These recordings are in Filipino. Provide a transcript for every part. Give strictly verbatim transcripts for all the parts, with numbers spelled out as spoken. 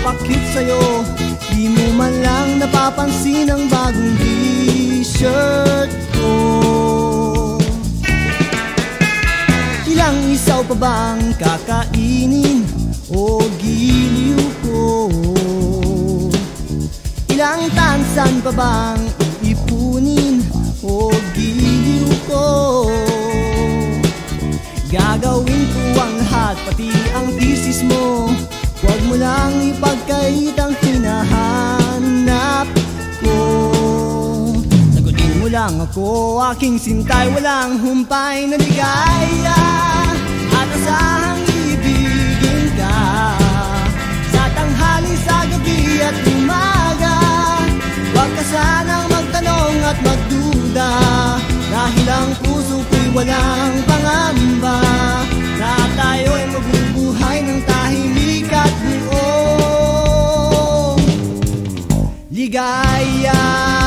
nagpapakit sa'yo. Di mo man lang napapansin ang bagong t-shirt ko. Ilang isaw pa bang kakainin o giliw ko? Ilang tansan pa bang iipunin o giliw ko? Gagawin ko ang lahat, pati ang thesis mo. Huwag mo lang ipagkait ang hinahanap ko. Sagutin mo lang ako, aking sintay, walang humpay na ligaya. At asahang ibigin ka sa tanghali, sa gabi at umaga. Huwag ka sanang magtanong at magduda, dahil ang puso ko'y walang pangamba, na tayo'y mabubuhay ng tahimik at buong ligaya.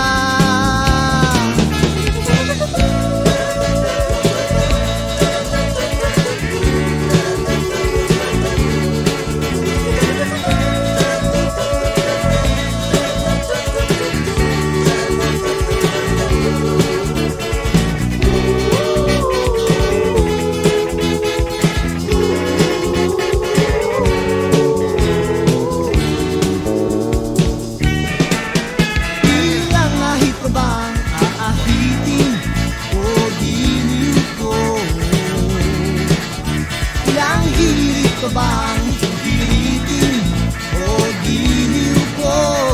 Bang pilitin o giliw ko?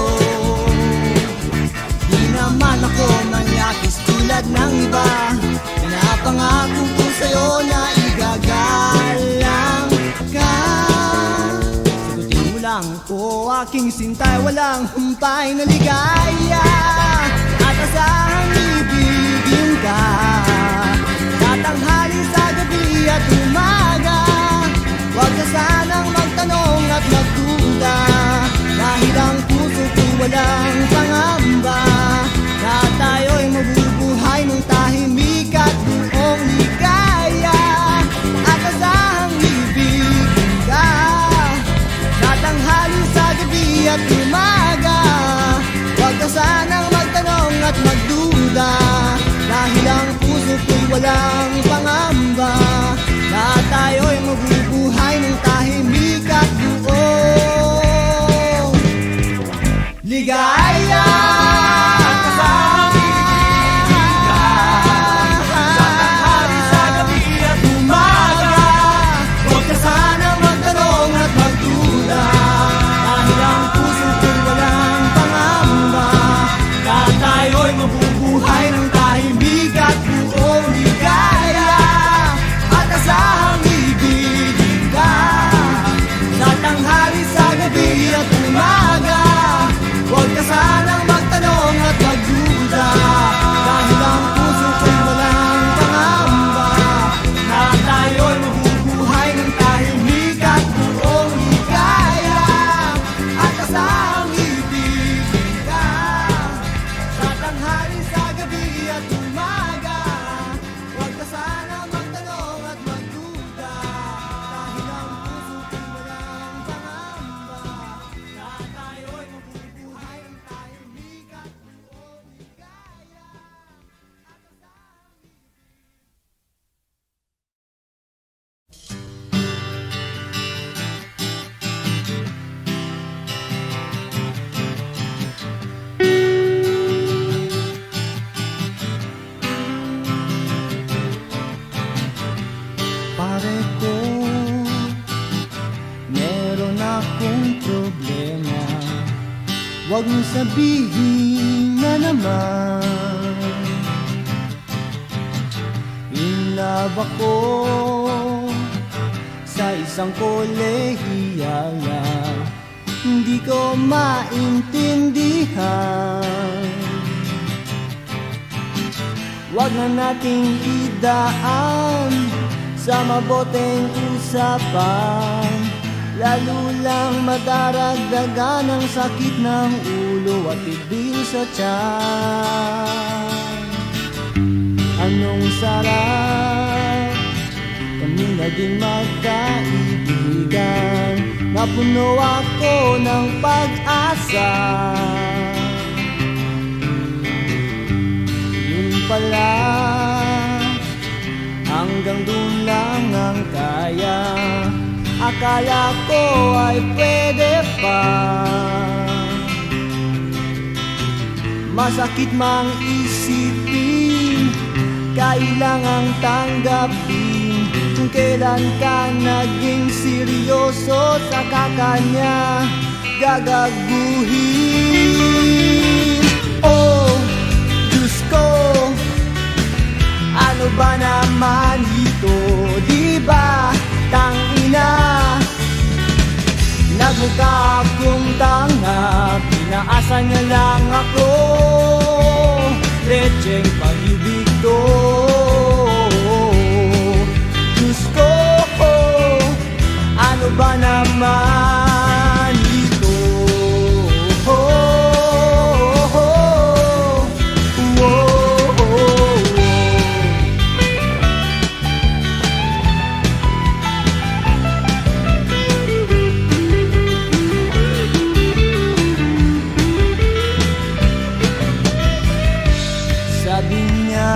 Di naman ako manyakis tulad ng iba. Pinapangako ko sa'yo na igagalang ka. Sagutin mo lang ko, aking sintay, walang humpay na ligaya. At asahang ibigin ka sa tanghali, sa gabi at umaga. Huwag ka sanang magtanong at magduda, dahil ang puso ko'y walang pangamba, na tayo'y mabubuhay ng tahimik at buong ligaya. At asahang ibigin ka sa tanghali, sa gabi at umaga. Huwag ka sanang magtanong at magduda, dahil ang puso ko'y walang pangamba, na tayo'y mabubuhay ng tahimik at buong ligaya. Sanang magtanong at magduda, dahil ang puso ko'y walang pangamba, na tayo'y mabubuhay ng tahimik at buong ligaya. At asahang ibigin ka sa tanghali, sa gabi at umaga. Huwag ka sanang magtanong at magduda, dahil ang puso ko'y walang pangamba, na tayo'y mabubuhay ng tahimik at buong ligaya. Pare ko, meron akong problema. Huwag mong sabihin na naman in love ako sa isang kolehiyal na hindi ko maintindihan. Huwag na nating idaan sa maboteng usapan, lalo lang madaragdagan ang sakit ng ulo at ibil sa tiyan. Anong sarap kami naging magkaibigan, na napuno ako ng pag-asa. Yun pala, hanggang dun lang ang kaya. Akala ko ay pwede pa. Masakit mang isipin, kailangang tanggapin kung kailan ka naging seryoso, saka kanya gagaguhin. Oh, Diyos ko, ano ba naman ito? Di ba, tangina, nagmukha akong tanga, pinaasa niya lang ako. Lecheng pag-ibig to. Diyos ko, ano ba naman ito? Oh, oh, oh, oh, oh. Sabi niya,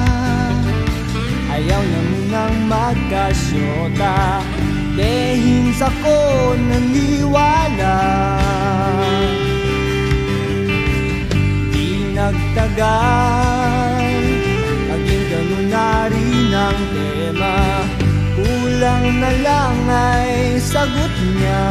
ayaw niya munang magkasyota. Dehins ako naniwala. Di nagtagal, naging ganun na rin ang tema. Kulang na lang ay sagot niya.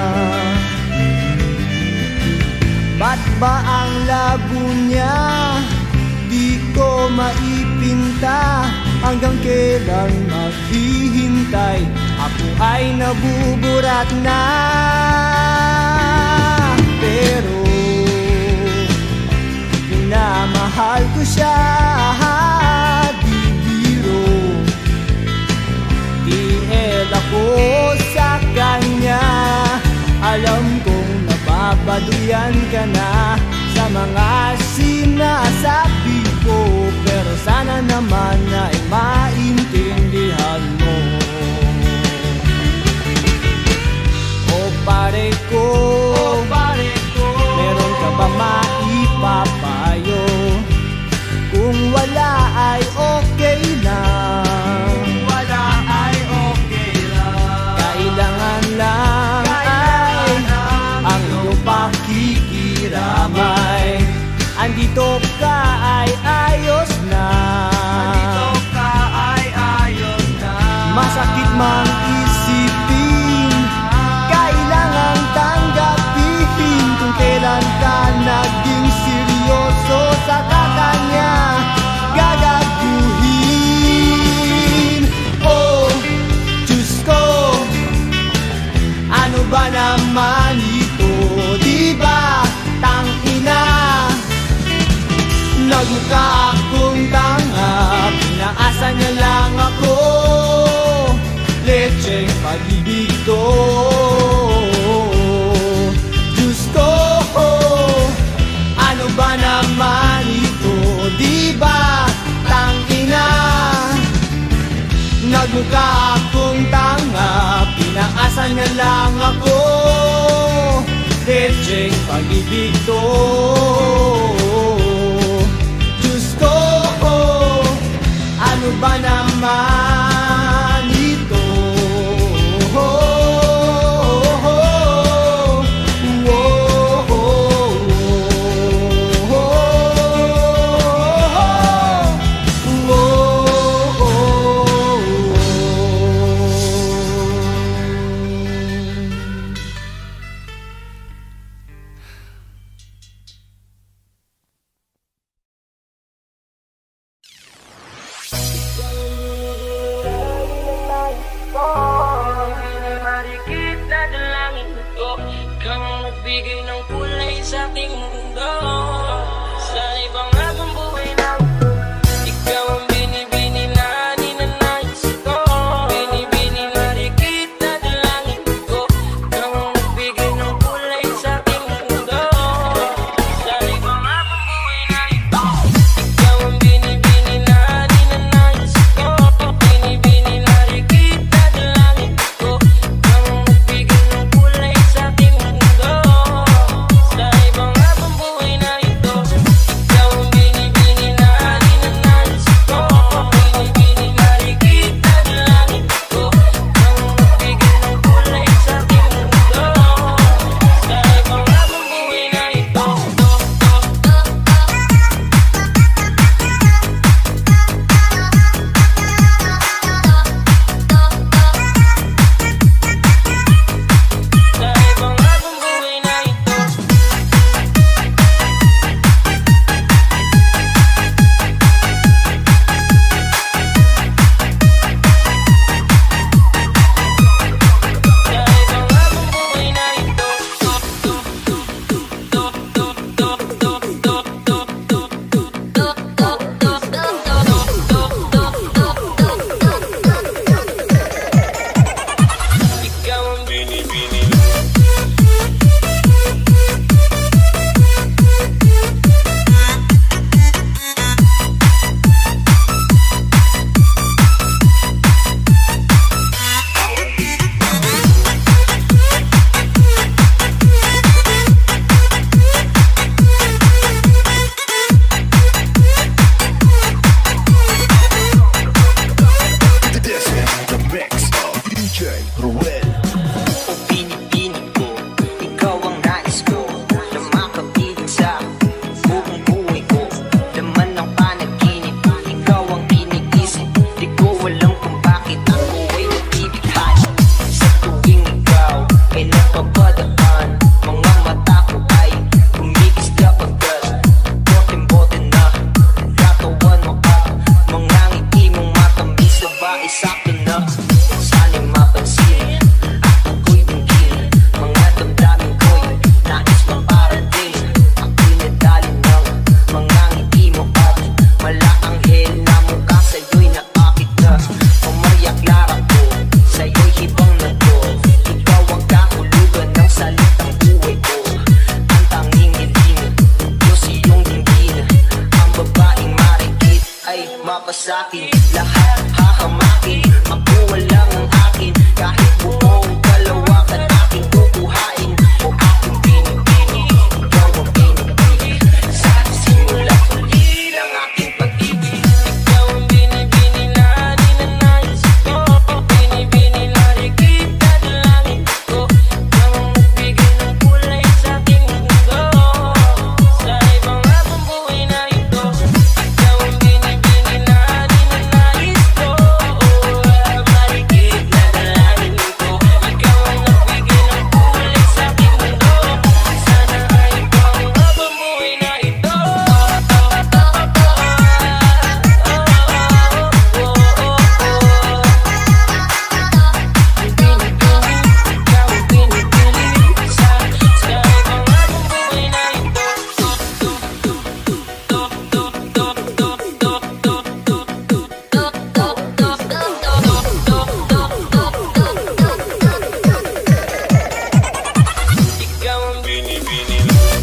Ba't ba ang labo niya? Di ko maipinta. Hanggang kailan maghihintay? Ako ay nabuburat na. Pero minamahal ko siya, di biro. Tiel ako sa kanya. Alam kong nababaduyan ka na sa mga sinasabi ko, pero sana naman ay maintindihan mo. O pare ko, o pare ko, meron ka ba maipapayo? Kung wala ay okay lang, kung wala ay okay lang. Kailangan lang Kailangan ay lang ang iyong pakikiramay. Andito ka ay ayos na. Andito ka ay ayos na. Masakit mang isipin, kailangang tanggapin kung kailan ka naging seryoso, saka kanya gagaguhin. Oh, Diyos ko, ano ba naman ito? Di ba, tangina, nagmukha akong tanga, pinaasa niya lang ako. Lecheng pag-ibig to. Diyos ko, ano ba naman ito? Di ba, tangina, nagmukha akong tanga, pinaasa niya lang ako. Lecheng pag-ibig to. Ano ba naman ito? Oh, oh, oh, oh, oh, oh, Will. O binibini ko, ikaw ang nais ko, na makapiling sa buong buhay ko. Laman ng panaginip, ikaw ang iniisip. Di ko alam kung bakit ako ay nagbibighani. Sa tuwing ikaw ay napapadaan, mga mata ko ay kumikisla pagkat bote-bote na katawan mo at mga ngiti mong matamis na ba isakto na. Sana'y mapansin at ako'y tingin, mga damdamin ko'y nais maparating. Ako'y nadali ng mga ngiti mo at malaanghel na mukha sa'yo'y naakit na. Maria Clara ko, sa'yo'y hibang na to. Ikaw ang kahulugan ng salitang buhay ko. Ang tanging hiling, Diyos iyong dinggin. Ang babaeng marikit ay mapasakin. Lahat hahamakin, makuha lang ang akin. Kahit buong kalawakan aking kukuhain. O aking pinipili, ikaw ang pinipili. Sa simula huli ng aking pag-ibig. Ikaw ang binibini na ninanais ko. Binibini na nakikita ng langit ko. Ikaw ang nagbigay ng kulay sa aking mundo. Sa ibang habang buhay na ito. Ikaw ang binibini na ninanais ko. Marikit na dalangin ko. Ikaw ang nagbigay ng kulay sa aking mundo. Sana ay ikaw ang habang buhay na ito. Ikaw ang binibini sa sa ibang habang buhay na ito. Ikaw ang binibini.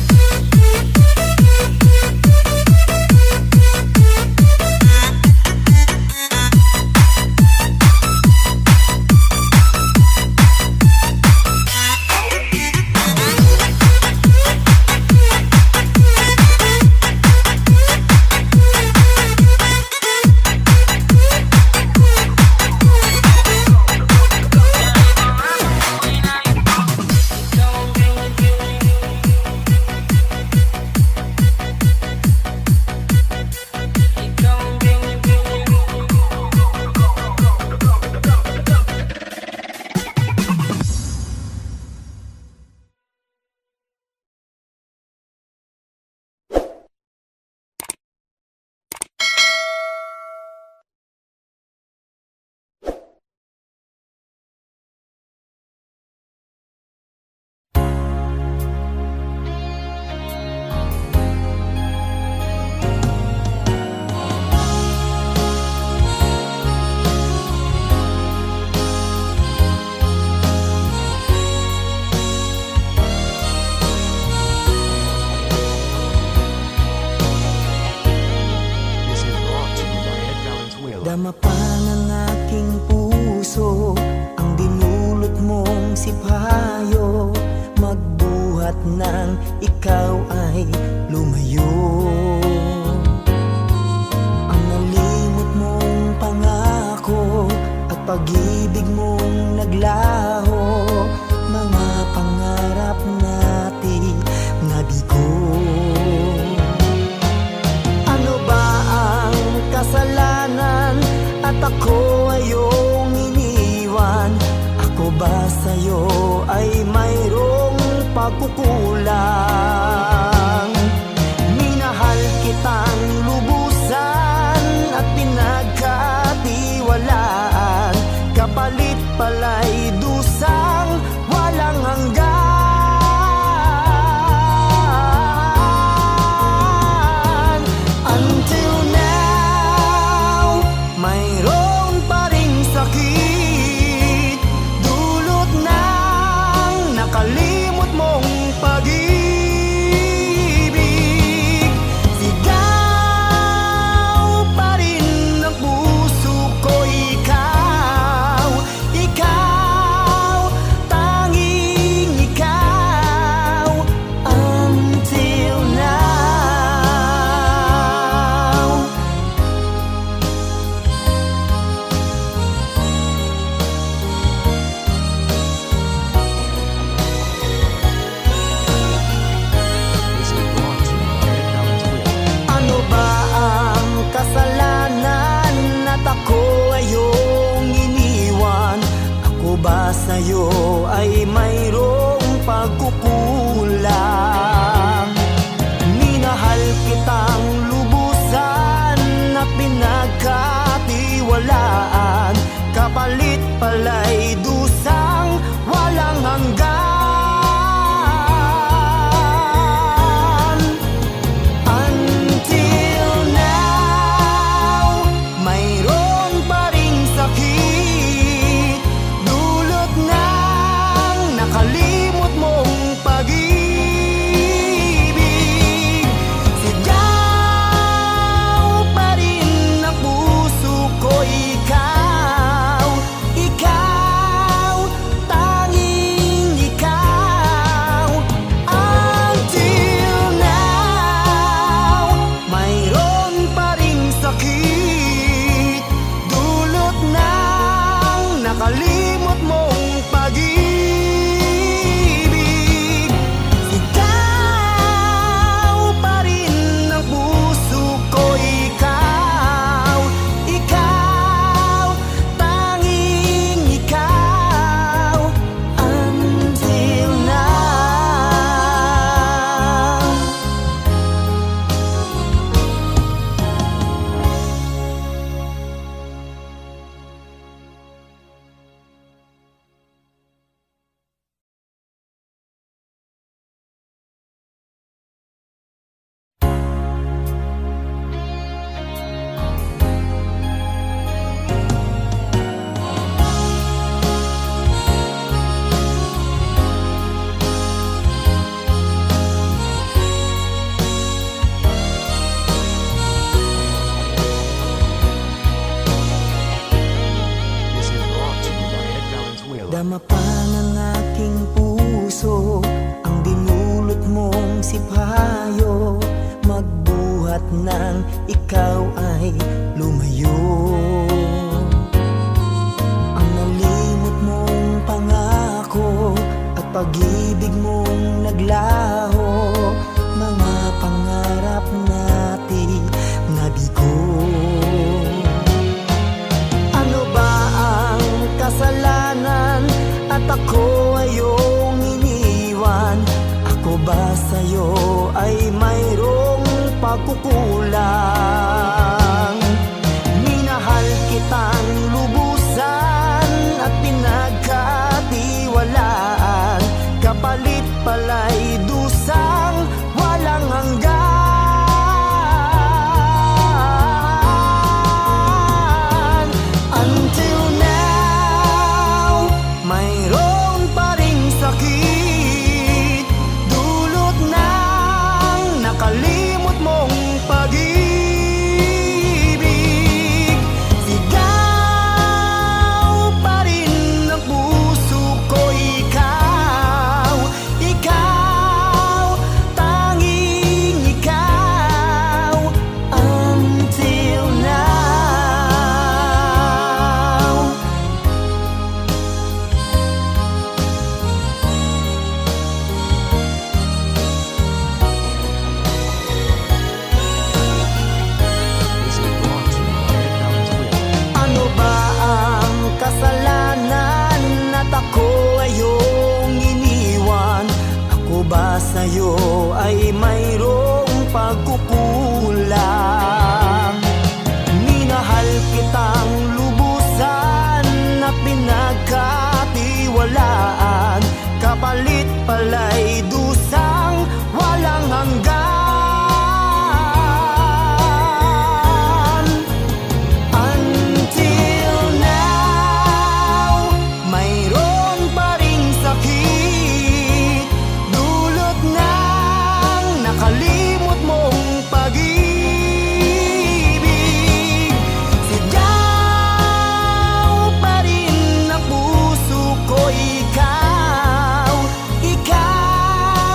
This is brought to you by Ed Valenzuela. Dama pa ng aking puso ang dinulot mong sipayo. Magbuhat ng ikaw ay lumayo. Ang nalimot mong pangako at pag-ibig mong naglaho. Mga pangarap natin nabigo. Ano ba ang kasalanan at ako ay iyong iniwan? Ako ba sa'yo ay mayroong pagkukulang? Minahal kitang lubusan at pinagkatiwalaan. Kapalit pala'y dusang walang hanggan. Until now, mayroon pa ring sakit, dulot ng nakalimot mong pag-ibig. ba sa'yo ay mayroong pagkukulang? Minahal kitang lubusan at pinagkatiwalaan, kapalit pala'y dusang walang hanggan. Until now, mayroon pa ring sakit, dulot ng nakalimot mong pag-ibig. Sigaw pa rin ang puso ko, ikaw, ikaw, tanging ikaw. Until now, mayroon pa ring sakit, dulot ng nakalimot mong pag-ibig. Sigaw pa rin ang puso ko, ikaw, ikaw, tanging ikaw. Until now. This is brought to you by Ed Valenzuela. Dama pa ng aking puso ang dinulot mong sipayo, magbuhat ng ikaw ay lumayo. Ang nalimot mong pangako at pag-ibig mong naglaho, mga pangarap natin nabigo. Ano ba ang kasalanan at ako ay iyong iniwan? Ako ba sa'yo ay mayroong pagkukulang? Minahal kitang lubusan at pinagkatiwalaan, kapalit pala'y dusang walang hanggan. Until now, mayroon pa ring sakit, dulot ng nakalimot mong pag-ibig. Sigaw pa rin ang puso ko, ikaw, ikaw, tanging ikaw. Until now. This is brought to you by Ed Valenzuela. Ano ba ang kasalanan at ako ay iyong iniwan? Ako ba sa'yo ay mayroong pagkukulang? Minahal kitang lubusan at pinagkatiwalaan, kapalit pala'y dusang walang hanggan. Until now, mayroon pa ring sakit, dulot ng nakalimot mong pag-ibig. Sigaw pa rin ang puso ko, ikaw, ikaw,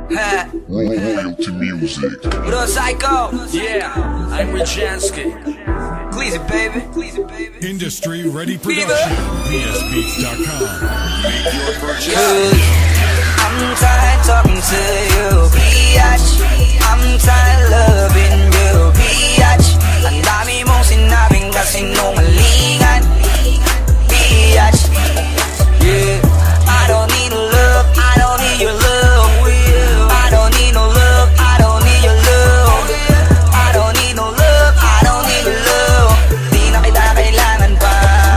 Royalty music. What up, Psycho? Yeah, I'm Rajansky. Please it, baby. Industry Ready Production. P S Beats dot com. I'm tired talking to you, biatch. I'm tired loving you, biatch. Ang dami mong sinabing kasinungalingan, biatch. Yeah, I don't need love, I don't need your love. I don't need no love, I don't need your love. I don't need no love, I don't need your love. Di na kita kailangan pa.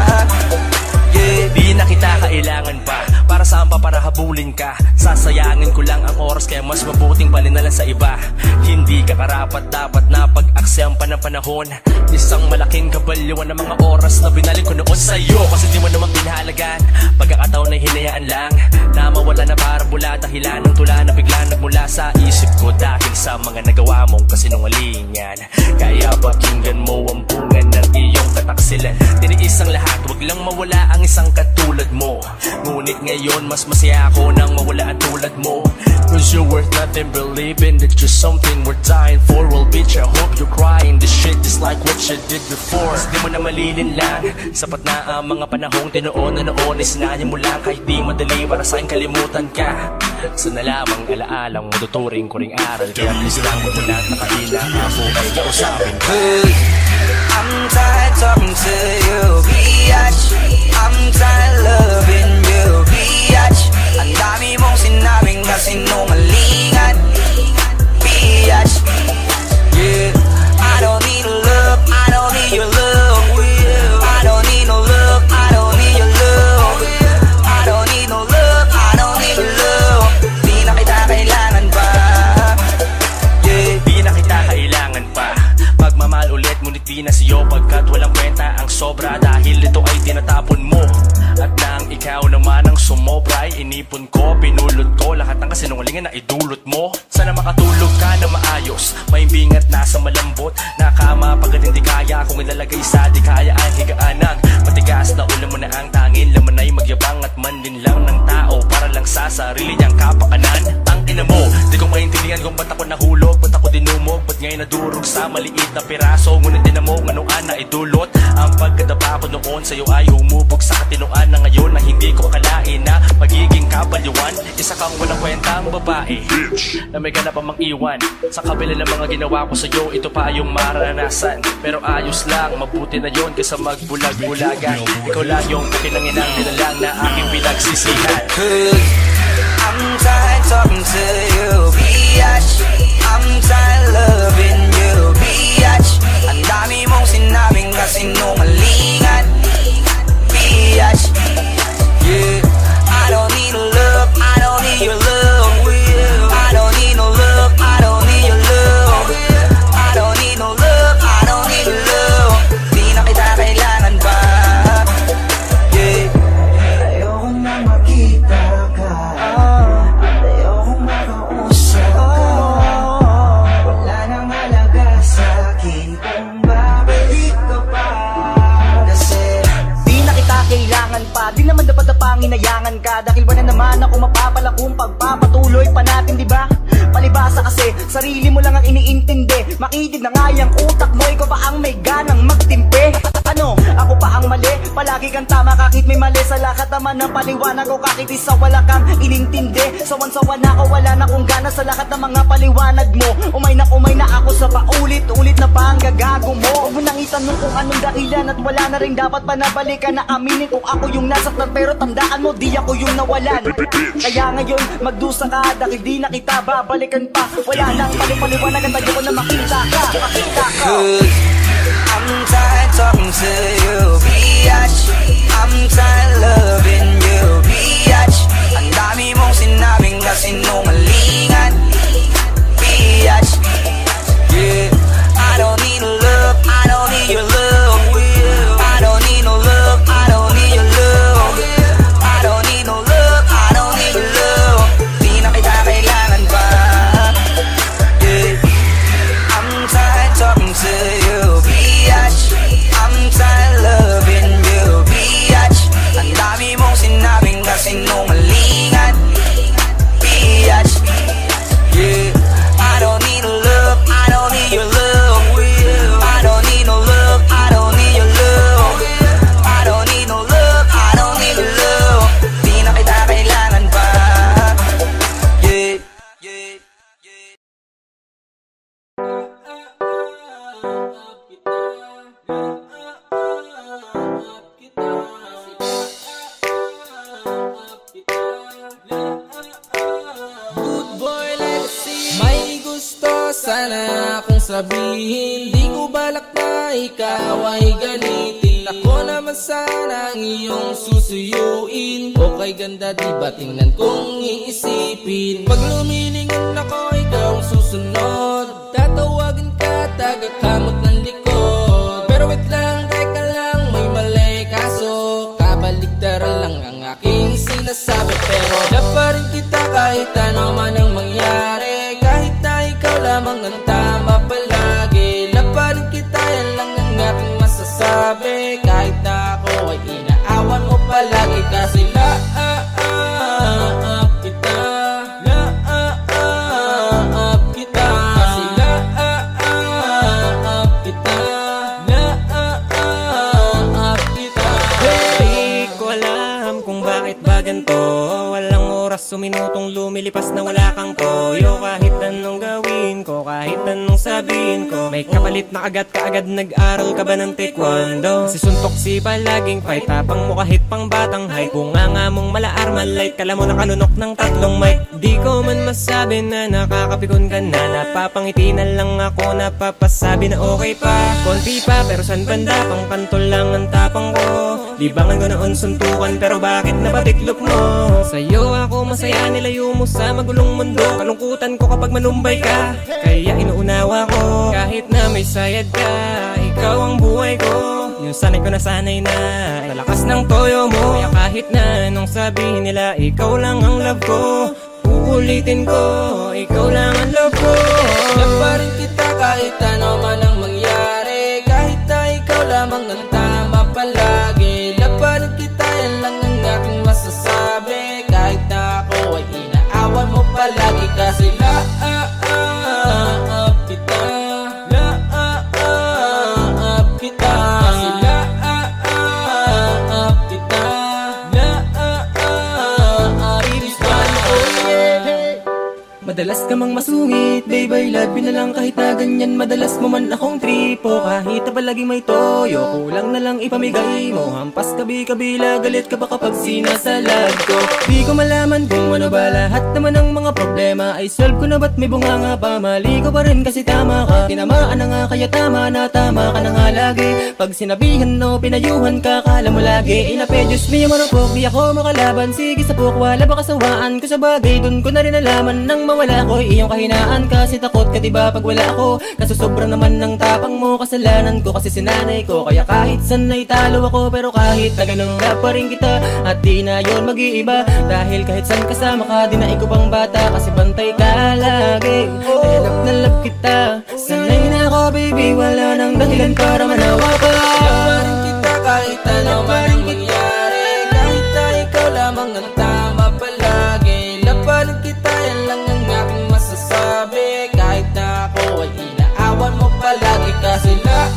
Yeah, di na kita kailangan pa. Para saan pa para habulin ka? Sasayangin ko lang ang oras, kaya mas mabuting balin na lang sa iba. Hindi ka karapat dapat na pag-aksayang pa ng panahon. Isang malaking kabalyuan ng mga oras na binalik ko noon sa'yo. Kasi di mo naman pinahalagan, pagkakataon na hinayaan lang na mawala na para bula. Dahilan ng tula na bigla nagmula sa isip ko dahil sa mga nagawa mong kasinungalingan. Kaya pakinggan mo ang bunga ng iyong kataksilan. Tiniis ang lahat, wag lang mawala ang isang katulad mo. Ngunit ngayon mas masaya ako nang mawala ang tulad mo. Cause you're worth nothing, believing that you're something worth dying for. Well bitch, I hope you're crying this shit just like what you did before. Di mo na malilin lang, sapat na ang mga panahong tinuon na noon. Isinahin mo lang kahit di madali para sa'kin kalimutan ka. Sana lamang alaalang matuturing ko ring aral. Kaya please lang mo na nakahila ako ay kausapin ka. I'm tired talking to you, biatch. I'm tired loving you, biatch. Ang dami mong sinabing kasinungalingan, biatch. Yeah, I don't need love, I don't need your love. I don't need no love, I don't need your love. I don't need no love, I don't need your love. Di na kita kailangan pa. Yeah, di na kita kailangan pa. Pagmamahal ulit ngunit di na sa'yo, pagkat walang kwenta ang sobra dahil ito ay tinatapon mo. At nang ikaw naman ang sumobra ay inipon ko, pinulot ko lahat ng kasinungalingan na idulot mo. Sana makatulog ka na maayos, maimbing at nasa malambot. Nakama pagkat hindi kaya kung ilalagay sa di kaya ang higaanang matigas na ulam mo na ang tangin. Laman ay magyabang at manlin lang ng tao para lang sa sarili niyang kapakanan. Tangina mo, di ko maintindihan kung ba't ako nahulog, ba't ako dinumog, ba't ngayon nadurog sa maliit na piraso. Ngunit din mo nganuan na idulot. Ang pagkadapa ko noon sa'yo ay humubog sa katinuan na ngayon na hindi ko akalain na magiging kabalyuan. Isa kang walang kwentang babae na may ganap ang mang-iwan. Sa kabila ng mga ginawa ko sa'yo, ito pa yung maranasan. Pero ayos lang, mabuti na yon kaysa magbulag-bulagan. Ikaw lang yung pakinanginang nilalang na aking pinagsisihan. I'm tired talking to you, biatch. I'm tired loving you, biatch. Ang dami mong sinabing kasinungalingan, biatch. Yeah, I don't need love, I don't need your love. I don't need no love, I don't need your love. I don't need no love, I don't need your love. Di na kita kailangan pa. Yeah, ayokong na makita ka, ayokong makausap ka. Wala nang halaga sa'kin kung babalik ka pa. Kasi di na kita kailangan pa, di naman dapat na panginayangan ka. Dahil wala naman ako mapapala kung pagpapatuloy pa natin, di ba? Palibasa kasi, sarili mo lang ang iniintindi. Makitid na nga yung utak mo, ikaw pa ang may ganang magtimpe. Ano, ako pa ang mali? Palagi kang tama kahit may mali. Sa lahat naman ng paliwanag ko kahit isa wala kang inintindi. Sawan-sawan na ako, wala na kong gana sa lahat ng mga paliwanag mo. Umay na umay na ako sa paulit-ulit na panggagago mo. Huwag mo nang itanong kung anong dahilan at wala na rin dapat pa nabalikan na aminin kung ako yung nasaktan. Pero tandaan mo, di ako yung nawalan. Kaya ngayon, magdusa ka dahil di na kita babalikan pa. Wala nang palipaliwanag at tayo ko na makita ka, makita ka. I'm tired talking to you, biatch. I'm tired loving you, biatch. Ang dami mong sinabing kasinungalingan, biatch. Yeah, I don't need love, I don't need your love. I don't need no love, I don't need your love. I don't need no love, I don't need your love. Di na kita kailangan pa. Yeah, I'm tired talking to you, biatch. I'm tired loving you, biatch. Ang dami mong balak na ikaw ay galitin. Ako naman sana ang iyong susuyuin. Okay ganda diba tingnan kong iisipin. Pag lumilingon ako ikaw ang susunod. Tatawagin ka tagakamot ng likod. Pero wait lang, teka lang, may mali kaso. Kabaligtaran lang ang aking sinasabi. Pero wala pa rin kita kahit ano man ang mangyari. Kahit na ikaw lamang ang tama palagi. Wala pa rin kita, yan lang ang aking masasabi. Kahit na ako ay inaawan mo palagi. Kasi laap kita, laap kita. Kasi laap kita, laap kita. Di ko alam kung bakit ba ganito. Walang oras o minutong lumilipas na wala kang toyo. Kahit anong gawin ko, kahit anong sabihin ko, may kapalit na agad kaagad. Nag-aral ka ba ng taekwondo? Kasi suntok si palaging fight, tapang mo kahit pang batang height. Bunga nga mong malaar malight, kala mo nakalunok ng tatlong mic. Di ko man masabi na nakakapikon ka na. Napapangiti na lang ako, napapasabi na okay pa. Konti pa pero san banda, pang kantol lang ang tapang ko. Libangan ko noon suntukan pero bakit napatiklop mo? Sa'yo ako masaya, nilayo mo sa magulong mundo. Kalungkutan ko kapag manumbay ka, kaya inuunawa ko. Kahit na may sayad ka, ikaw ang buhay ko. Yung sanay ko na sanay na, nalakas ng toyo mo. Kaya kahit na anong sabihin nila, ikaw lang ang love ko. Uulitin ko, ikaw lang ang love ko. Love pa rin kita kahit ano man ang mangyari. Kahit na ikaw lamang ang tama palagi. Love pa rin kita, yan lang ang aking masasabi. Kahit na ako ay inaawan mo palagi. Kasi laap kita, laap kita. Kasi laap kita, laap kita. Madalas ka mang masungit, babe I love you na lang kahit na ganyan. Madalas mo man akong tripo, kahit na palagi may toyo. Kulang na lang ipamigay mo, hampas kabi-kabila. Galit ka ba kapag sinasalag ko? Di ko malaman kung ano ba lahat naman ng mga problema ay solve ko na, ba't may bunganga pa? Mali ko pa rin kasi tama ka. Tinamaan na nga kaya tama na, tama ka na nga lagi. Pag sinabihan no, pinayuhan ka, kala mo lagi inape, Diyos miyo marupok, di ako makalaban. Sige sa pok, wala ba kasawaan ko sa bagay? Dun ko na rin alaman nang mawala ko iyong kahinaan. Kasi takot ka diba pag wala ako? Kaso sobrang naman ng tapang mo, kasalanan ko kasi sinanay ko. Kaya kahit saan ay talo ako, pero kahit na ganun na pa rin kita. At di na yun mag-iiba, dahil kahit saan kasama ka, di na ikaw pang bata. Kasi bantay ka lagi, dahil love na love kita. Sanay na ako baby, wala nang dahilan para manawa pa. Love pa rin kita kahit ano man ang mangyari. Kahit na ikaw lamang ang tama palagi. Love pa rin kita, yan lang ang aking masasabi. Kahit na ako ay inaawan mo palagi. Kasi laap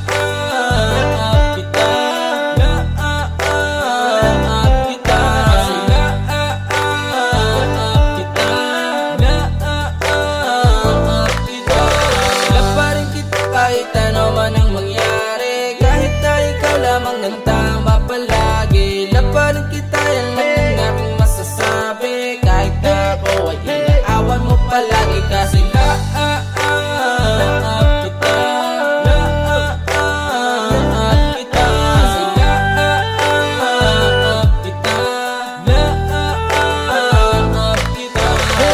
kita, laap kita. Kasi laap kita, laap kita. Love pa rin kita kahit ano man ang mangyari. Kahit na ikaw lamang ang tama palagi. Love pa rin kita, yan lang ang aking masasabi. Kahit na ako ay inaawan mo palagi. Kasi laap kita, laap kita. Kasi laap kita, laap kita.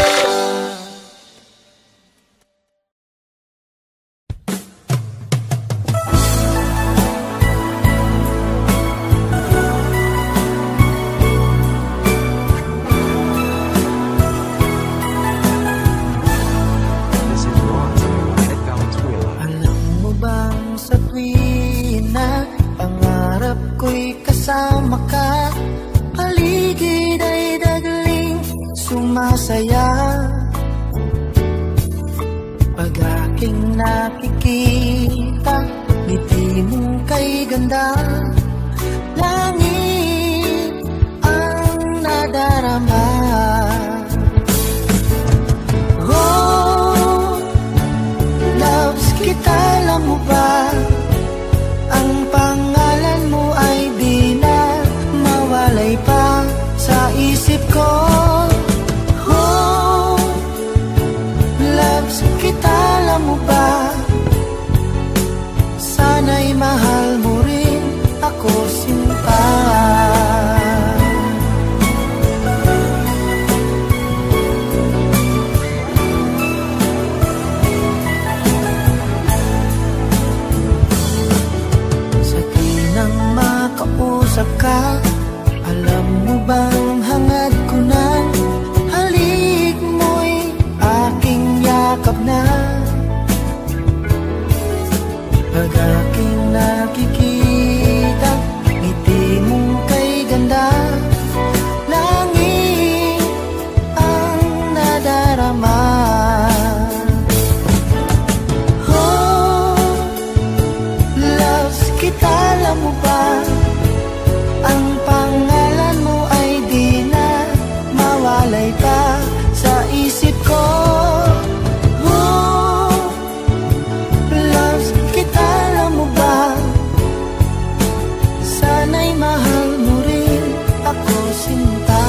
This is Ron at Valenzuela. Alam mo bang sa tuwing na pangarap ko'y kasama ka, paligid ay dagaling sumasaya. Pag aking nakikita, ngiti mong kay ganda, langit ang nadarama. Oh, loves kita, alam mo ba? Ang pangalan mo ay di na mawalay pa sa isip ko. Oh, loves kita, alam mo ba? umaasa ka. Alam mo bang hangad ko ng halik mo'y aking yakap na. Pag aking nakikita ngiti mong kay ganda, langit ang nadarama. Oh, loves kita, alam mo ba? Ang pangalan mo ay di na mawalay pa sa isip ko. Oh, loves kita, alam mo ba? Sana'y mahal mo rin ako, sinta.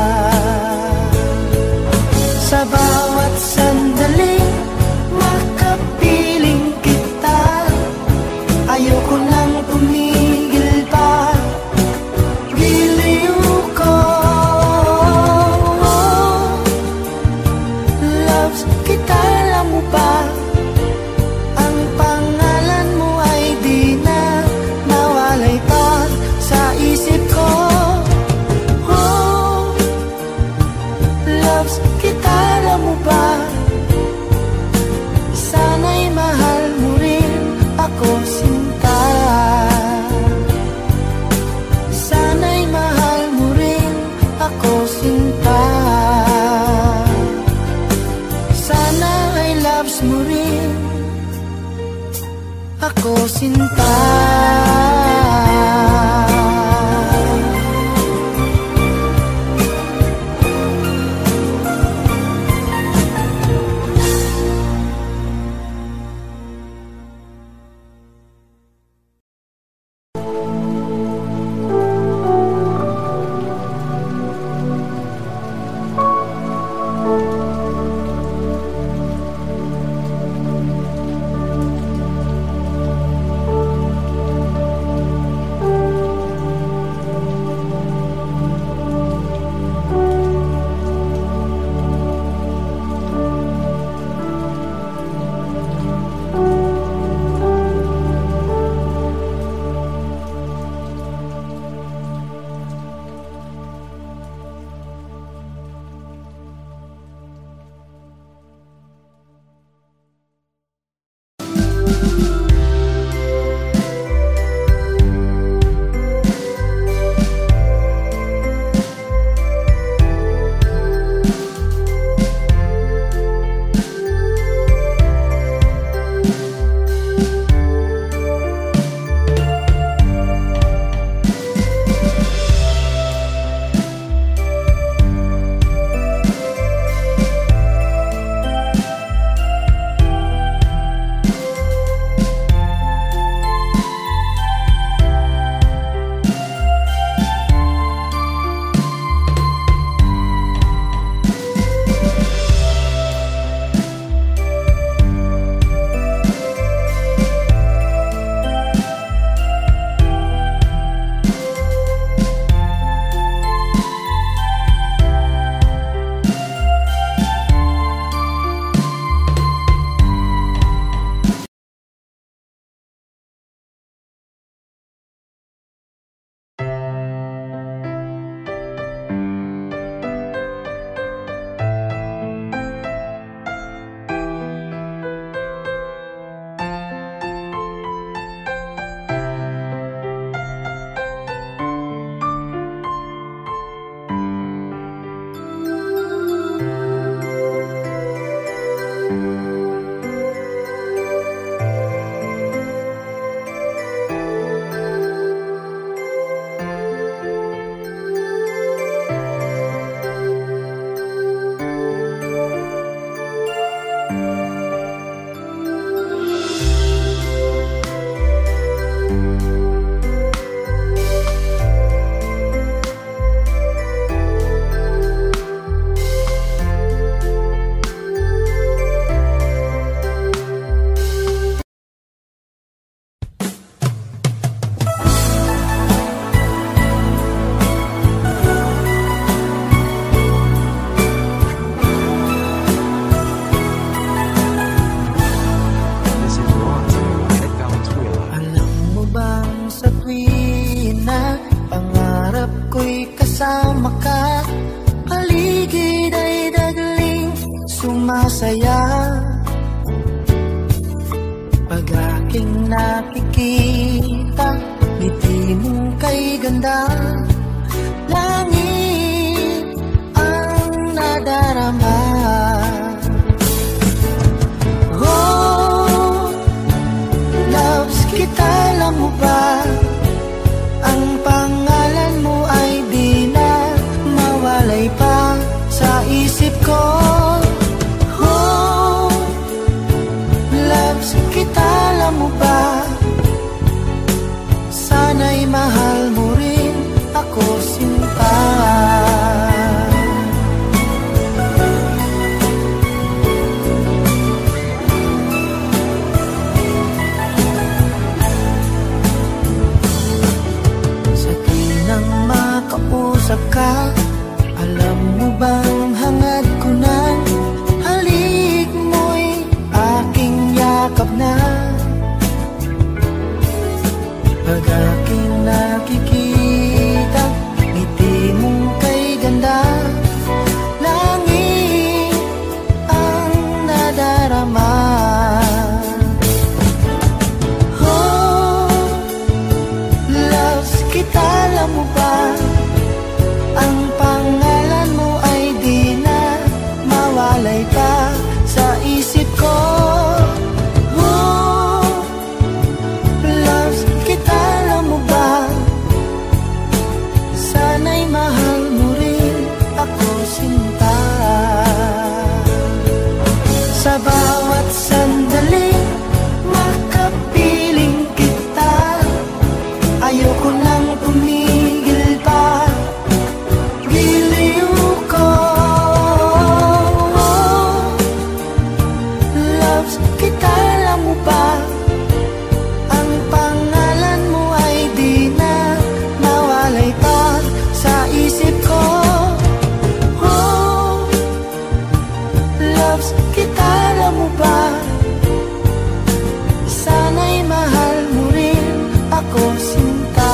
Sa bawat sandali makapiling kita, ayoko nang tumigil pa. Giliw ko, loves kita, alam mo ba? Ang pangalan mo ay di na mawalay pa sa isip ko. Oh, loves kita, alam mo ba? Sana'y mahal mo rin ako, sinta. Sana'y mahal mo rin ako, sinta. Sana ay loves mo rin ako, sinta. saya pag aking nakikita ngiti mong kay ganda. Langit ang nadarama. Oh, loves kita, alam mo ba? Ang pangalan mo ay di na mawalay pa sa isip ko. Oh, loves kita, alam mo ba? Sana'y mahal mo rin ako, sinta. Sa tinang makausap ka, alam mo bang hangad ko na halik mo'y aking yakap na. Pag aking nakikita ngiti mong kay ganda, langit ang nadarama. Oh, loves kita, alam mo ba? Ang pangalan mo ay di na mawalay pa sa isip ko. Oh, loves kita, alam mo ba? Sana'y mahal mo rin ako, sinta. Sa bawat sandali makapiling kita, ayoko nang tumigil pa. Giliw ko. Loves kita, alam mo ba? Ang pangalan mo ay di na mawalay pa sa isip ko. Oh, loves kita, alam mo ba? Sana'y mahal mo rin ako, sinta.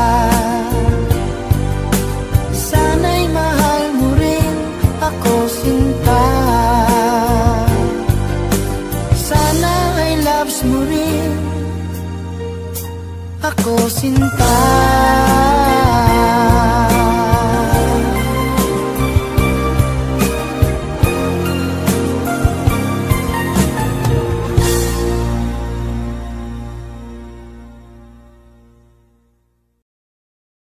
Sana'y mahal mo rin ako, sinta. Sana ay loves mo rin ako, sinta.